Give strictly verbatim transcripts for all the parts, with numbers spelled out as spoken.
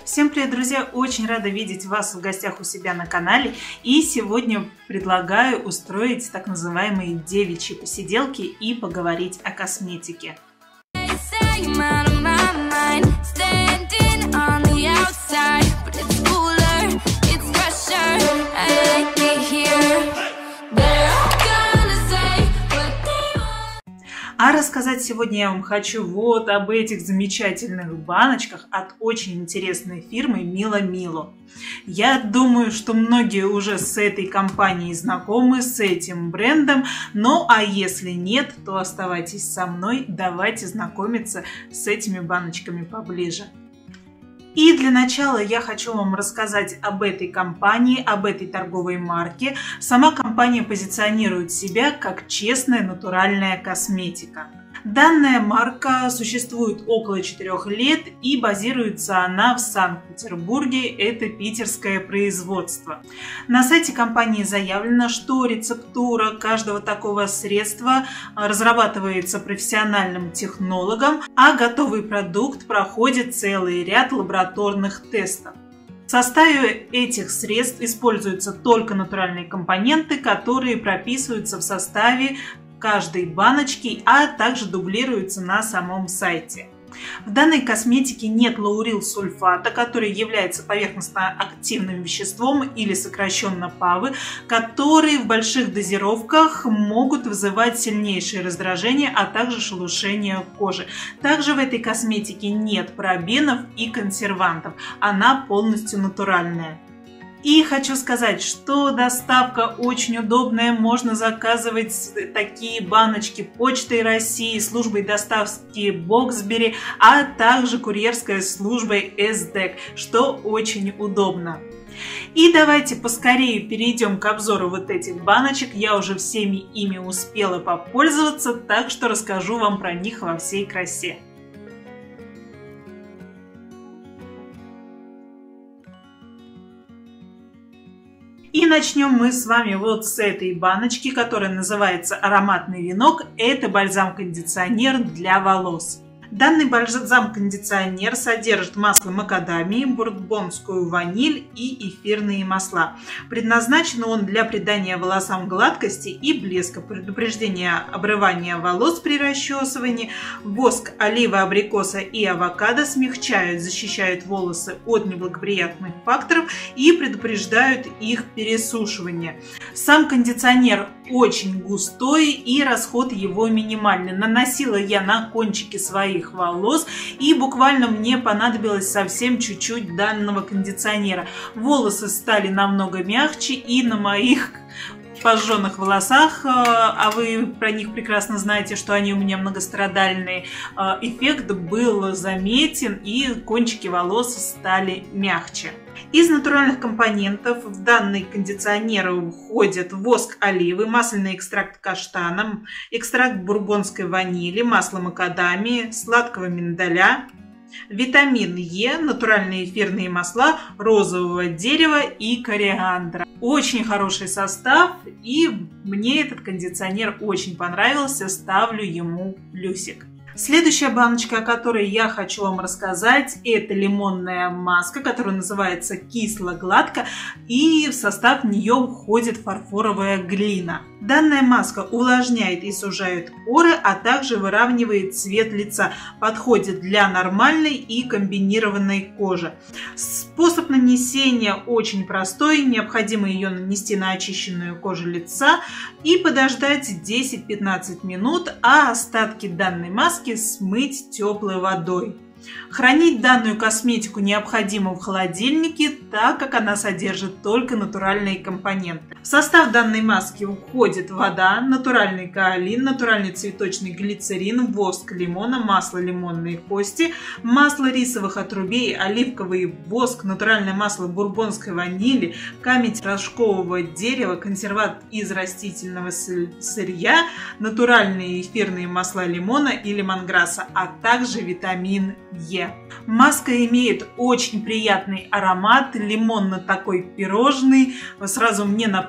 Всем привет, друзья! Очень рада видеть вас в гостях у себя на канале. И сегодня предлагаю устроить так называемые девичьи посиделки и поговорить о косметике. А рассказать сегодня я вам хочу вот об этих замечательных баночках от очень интересной фирмы Мила Мило. Я думаю, что многие уже с этой компанией знакомы, с этим брендом, ну а если нет, то оставайтесь со мной, давайте знакомиться с этими баночками поближе. И для начала я хочу вам рассказать об этой компании, об этой торговой марке. Сама компания позиционирует себя как честная натуральная косметика. Данная марка существует около четырёх лет и базируется она в Санкт-Петербурге, это питерское производство. На сайте компании заявлено, что рецептура каждого такого средства разрабатывается профессиональным технологом, а готовый продукт проходит целый ряд лабораторных тестов. В составе этих средств используются только натуральные компоненты, которые прописываются в составе каждой баночки, а также дублируются на самом сайте. В данной косметике нет лаурилсульфата, который является поверхностно-активным веществом или сокращенно ПАВы, которые в больших дозировках могут вызывать сильнейшее раздражение, а также шелушение кожи. Также в этой косметике нет парабенов и консервантов, она полностью натуральная. И хочу сказать, что доставка очень удобная, можно заказывать такие баночки Почтой России, службой доставки Боксбери, а также курьерской службой СДЭК, что очень удобно. И давайте поскорее перейдем к обзору вот этих баночек, я уже всеми ими успела попользоваться, так что расскажу вам про них во всей красе. И начнем мы с вами вот с этой баночки, которая называется «Ароматный венок». Это бальзам-кондиционер для волос. Данный бальзам-кондиционер содержит масло макадамии, бурбонскую ваниль и эфирные масла. Предназначен он для придания волосам гладкости и блеска, предупреждения обрывания волос при расчесывании. Воск олива, абрикоса и авокадо смягчают, защищают волосы от неблагоприятных факторов и предупреждают их пересушивание. Сам кондиционер очень густой и расход его минимальный. Наносила я на кончики своих волос, и буквально мне понадобилось совсем чуть-чуть данного кондиционера. Волосы стали намного мягче, и на моих пожженных волосах, а вы про них прекрасно знаете, что они у меня многострадальные, эффект был заметен, и кончики волос стали мягче. Из натуральных компонентов в данный кондиционер входят воск оливы, масляный экстракт каштана, экстракт бурбонской ванили, масло макадамии, сладкого миндаля, витамин Е, натуральные эфирные масла розового дерева и кориандра. Очень хороший состав, и мне этот кондиционер очень понравился, ставлю ему плюсик. Следующая баночка, о которой я хочу вам рассказать, это лимонная маска, которая называется «Кисло-гладко», и в состав нее входит фарфоровая глина. Данная маска увлажняет и сужает поры, а также выравнивает цвет лица, подходит для нормальной и комбинированной кожи. Способ нанесения очень простой, необходимо ее нанести на очищенную кожу лица и подождать десять-пятнадцать минут, а остатки данной маски смыть теплой водой. Хранить данную косметику необходимо в холодильнике, так как она содержит только натуральные компоненты. В состав данной маски входит вода, натуральный каолин, натуральный цветочный глицерин, воск лимона, масло лимонной кости, масло рисовых отрубей, оливковый воск, натуральное масло бурбонской ванили, камень рожкового дерева, консервант из растительного сырья, натуральные эфирные масла лимона и лемонграсса, а также витамин Е. Маска имеет очень приятный аромат, лимонно такой пирожный, сразу мне напомнит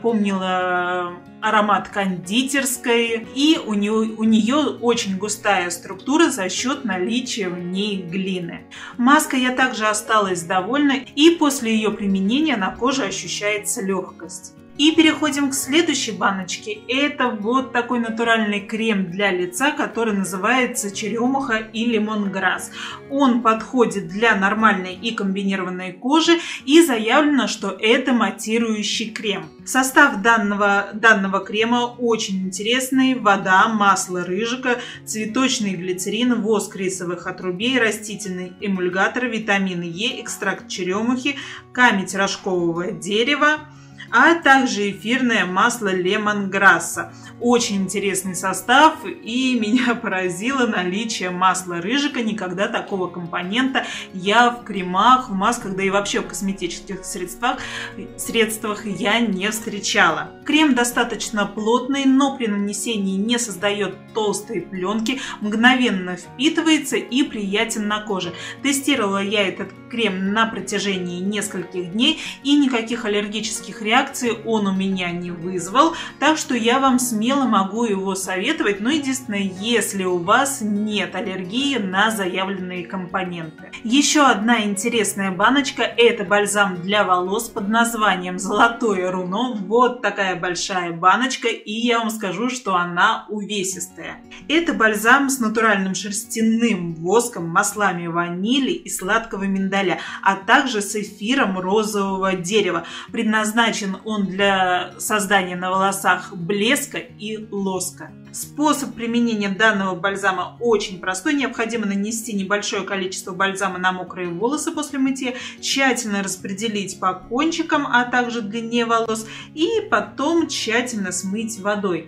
напомнила аромат кондитерской, и у нее, у нее очень густая структура за счет наличия в ней глины. Маской я также осталась довольна, и после ее применения на коже ощущается легкость. И переходим к следующей баночке. Это вот такой натуральный крем для лица, который называется черемуха и лемонграсс. Он подходит для нормальной и комбинированной кожи, и заявлено, что это матирующий крем. Состав данного, данного крема очень интересный. Вода, масло рыжика, цветочный глицерин, воск рисовых отрубей, растительный эмульгатор, витамин Е, экстракт черемухи, камедь рожкового дерева, а также эфирное масло лемонграсса. Очень интересный состав, и меня поразило наличие масла рыжика. Никогда такого компонента я в кремах, в масках, да и вообще в косметических средствах, средствах я не встречала. Крем достаточно плотный, но при нанесении не создает толстые пленки, мгновенно впитывается и приятен на коже. Тестировала я этот крем на протяжении нескольких дней, и никаких аллергических реакций он у меня не вызвал, так что я вам смело могу его советовать, но единственное, если у вас нет аллергии на заявленные компоненты. Еще одна интересная баночка — это бальзам для волос под названием «Золотое руно». Вот такая большая баночка, и я вам скажу, что она увесистая. Это бальзам с натуральным шерстяным воском, маслами ванили и сладкого миндаля, а также с эфиром розового дерева. Предназначен он для создания на волосах блеска и лоска. Способ применения данного бальзама очень простой. Необходимо нанести небольшое количество бальзама на мокрые волосы после мытья, тщательно распределить по кончикам, а также длине волос, и потом тщательно смыть водой.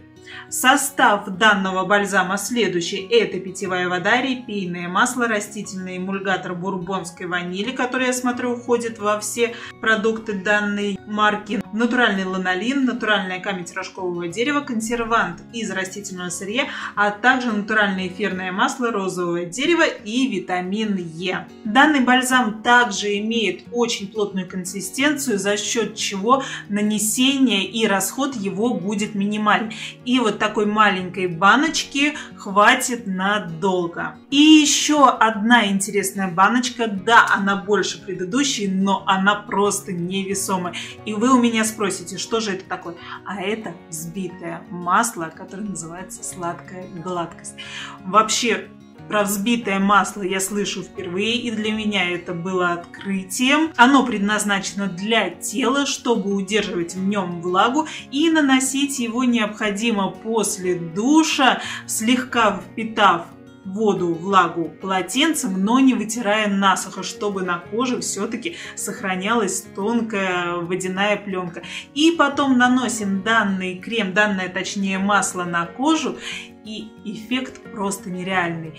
Состав данного бальзама следующий. Это питьевая вода, репейное масло, растительный эмульгатор бурбонской ванили, который, я смотрю, входит во все продукты данной марки, натуральный ланолин, натуральная камедь рожкового дерева, консервант из растительного сырья, а также натуральное эфирное масло розового дерева и витамин Е. Данный бальзам также имеет очень плотную консистенцию, за счет чего нанесение и расход его будет минимальный. И вот такой маленькой баночки хватит надолго. И еще одна интересная баночка. Да, она больше предыдущей, но она просто невесомая. И вы у меня спросите, что же это такое? А это взбитое масло, которое называется сладкая гладкость. Вообще, про взбитое масло я слышу впервые, и для меня это было открытием. Оно предназначено для тела, чтобы удерживать в нем влагу, и наносить его необходимо после душа, слегка впитав воду, влагу полотенцем, но не вытирая насухо, чтобы на коже все-таки сохранялась тонкая водяная пленка. И потом наносим данный крем, данное точнее масло на кожу, и эффект просто нереальный.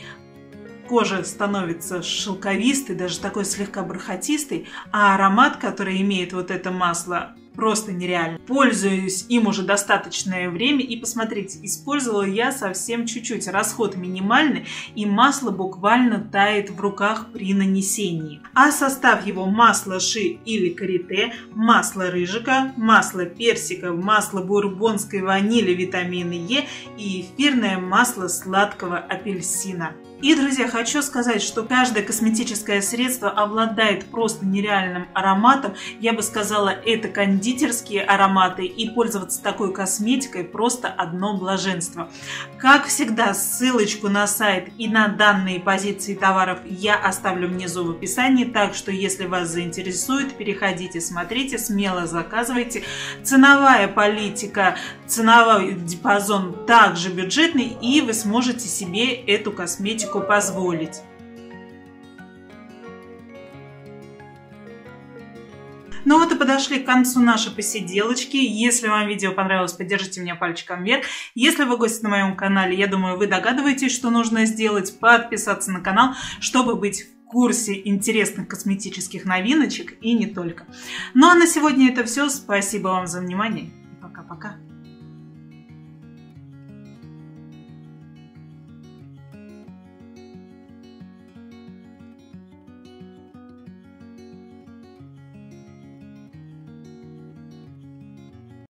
Кожа становится шелковистой, даже такой слегка бархатистой, а аромат, который имеет вот это масло, просто нереально. Пользуюсь им уже достаточное время, и посмотрите, использовала я совсем чуть-чуть. Расход минимальный, и масло буквально тает в руках при нанесении. А состав его: масло ши или карите, масло рыжика, масло персика, масло бурбонской ванили, витамины Е и эфирное масло сладкого апельсина. И, друзья, хочу сказать, что каждое косметическое средство обладает просто нереальным ароматом. Я бы сказала, это кондитерские ароматы, и пользоваться такой косметикой просто одно блаженство. Как всегда, ссылочку на сайт и на данные позиции товаров я оставлю внизу в описании, так что если вас заинтересует, переходите, смотрите, смело заказывайте. Ценовая политика, ценовой диапазон также бюджетный, и вы сможете себе эту косметику позволить. Ну вот и подошли к концу нашей посиделочки. Если вам видео понравилось, поддержите меня пальчиком вверх. Если вы гость на моем канале, я думаю, вы догадываетесь, что нужно сделать: подписаться на канал, чтобы быть в курсе интересных косметических новиночек и не только. Ну а на сегодня это все. Спасибо вам за внимание.